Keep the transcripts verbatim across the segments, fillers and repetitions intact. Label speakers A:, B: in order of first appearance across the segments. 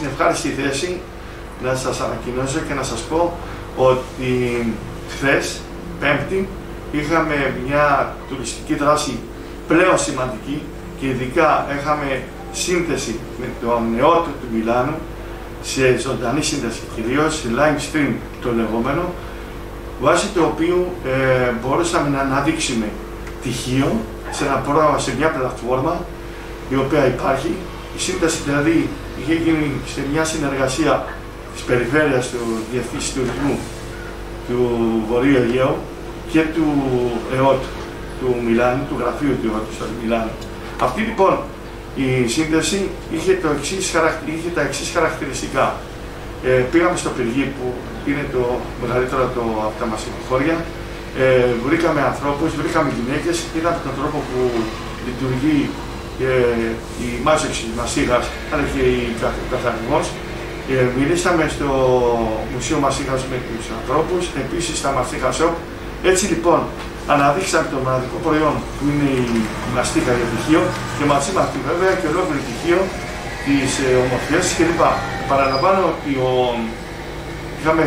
A: στην ευχάριστη θέση να σας ανακοινώσω και να σας πω ότι χθες, Πέμπτη, είχαμε μια τουριστική δράση πλέον σημαντική και ειδικά είχαμε σύνθεση με το ΕΟΤ του Μιλάνου, σε ζωντανή σύνδεση κυρίως, σε live stream το λεγόμενο, βάσει το οποίο ε, μπορούσαμε να αναδείξουμε τυχείο σε, ένα πρόγραμμα, σε μια πλατφόρμα η οποία υπάρχει. Η σύνθεση δηλαδή είχε γίνει σε μια συνεργασία της περιφέρειας του Διευθύνσης Τουρισμού του Βορείου Αιγαίου και του ΕΟΤ του Μιλάνου, του γραφείου του ΕΟΤ στο Μιλάνο. Αυτή λοιπόν η σύνδεση είχε, το εξής, είχε τα εξής χαρακτηριστικά. Ε, πήγαμε στο Πυργή που είναι το μεγαλύτερο από τα μασιχώρια, ε, βρήκαμε ανθρώπους, βρήκαμε γυναίκες, είδαμε τον τρόπο που λειτουργεί ε, η μάζεξη της Μασίγας αλλά και ο καθαρισμός. Ε, μιλήσαμε στο Μουσείο Μασίγας με τους ανθρώπους, επίσης στα Μασίγα Shop. Έτσι λοιπόν αναδείξαμε το μοναδικό προϊόν που είναι η μαστίχα για τυχείο και μαζί με αυτή βέβαια και ολόκληρο τυχείο της ε, ομορφιάς κλπ. Παραλαμβάνω ότι ο, είχαμε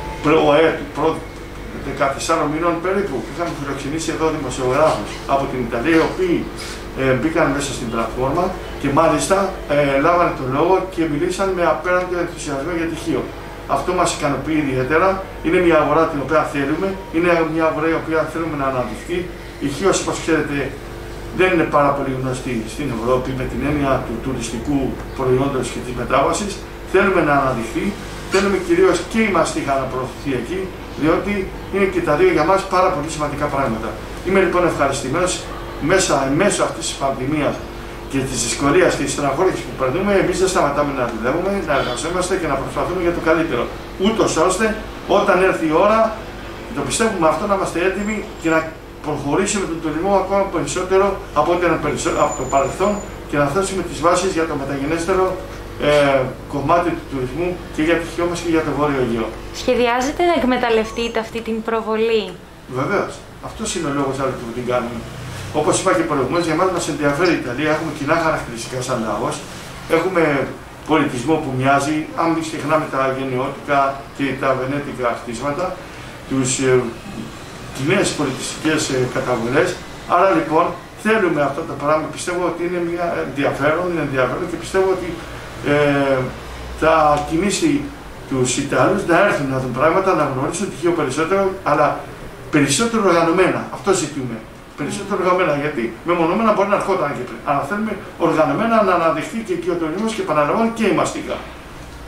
A: προ δεκατεσσάρων μηνών περίπου είχαμε φιλοξενήσει εδώ δημοσιογράφους από την Ιταλία οι οποίοι ε, μπήκαν μέσα στην πλατφόρμα και μάλιστα ε, λάβανε τον λόγο και μιλήσαν με απέραντο ενθουσιασμό για τυχείο. Αυτό μας ικανοποιεί ιδιαίτερα. Είναι μια αγορά την οποία θέλουμε, είναι μια αγορά η οποία θέλουμε να αναδειχθεί. Η Χίος, όπως ξέρετε, δεν είναι πάρα πολύ γνωστή στην Ευρώπη με την έννοια του τουριστικού προϊόντος και της μετάβασης. Θέλουμε να αναδειχθεί, θέλουμε κυρίως και η μαστίχα να προωθηθεί εκεί, διότι είναι και τα δύο για μας πάρα πολύ σημαντικά πράγματα. Είμαι λοιπόν ευχαριστημένος μέσα μέσω αυτής της πανδημίας και της δυσκολίας και της στεναχώριας που περνούμε, εμείς δεν σταματάμε να δουλεύουμε, να εργαζόμαστε και να προσπαθούμε για το καλύτερο. Ούτως ώστε όταν έρθει η ώρα, το πιστεύουμε αυτό, να είμαστε έτοιμοι και να προχωρήσουμε τον τουρισμό ακόμα περισσότερο από ό,τι από το παρελθόν και να θέσουμε τις βάσεις για το μεταγενέστερο ε, κομμάτι του τουρισμού και για τη Χίο μας και για το Βόρειο Αιγαίο.
B: Σχεδιάζετε να εκμεταλλευτείτε αυτή την προβολή?
A: Βεβαίως. Αυτός είναι ο λόγος που την κάνουμε. Όπως είπα και προηγουμένως, για εμάς μας ενδιαφέρει η Ιταλία, έχουμε κοινά χαρακτηριστικά σαν λαός, έχουμε πολιτισμό που μοιάζει, αν μην ξεχνάμε τα γενναιώτικα και τα βενέτικα χτίσματα, τους ε, κοινές πολιτιστικές ε, καταβολές. Άρα λοιπόν θέλουμε αυτό το πράγμα, πιστεύω ότι είναι μια ενδιαφέρον, είναι ενδιαφέρον και πιστεύω ότι ε, θα κινήσει τους Ιταλούς να έρθουν να δουν πράγματα, να γνωρίσουν τυχείο περισσότερο, αλλά περισσότερο οργανωμένα. Αυτό ζητούμε. Περισσότερο οργανωμένα, γιατί μεμονωμένα μπορεί να ερχόταν και πριν. Αλλά θέλουμε οργανωμένα να αναδειχθεί και εκεί ο τουρισμός και επαναλαμβάνω και η μαστίχα.